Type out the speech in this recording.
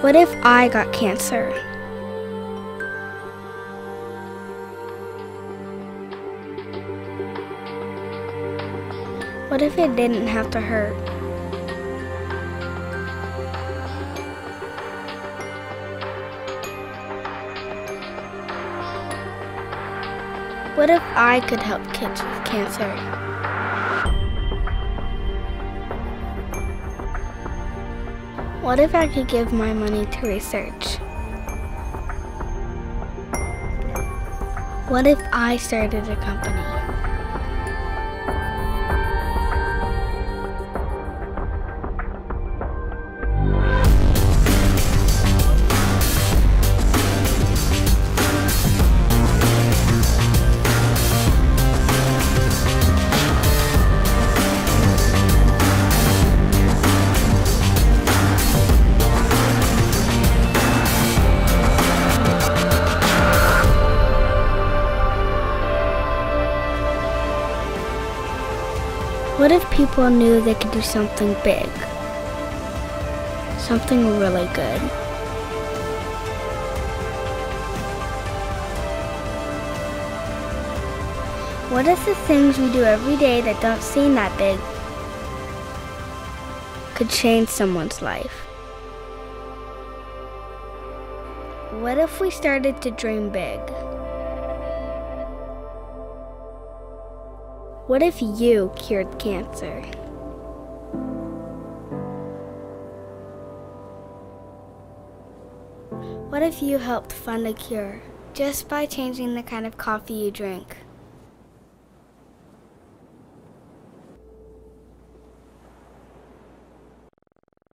What if I got cancer? What if it didn't have to hurt? What if I could help kids with cancer? What if I could give my money to research? What if I started a company? What if people knew they could do something big? Something really good? What if the things we do every day that don't seem that big could change someone's life? What if we started to dream big? What if you cured cancer? What if you helped fund a cure just by changing the kind of coffee you drink?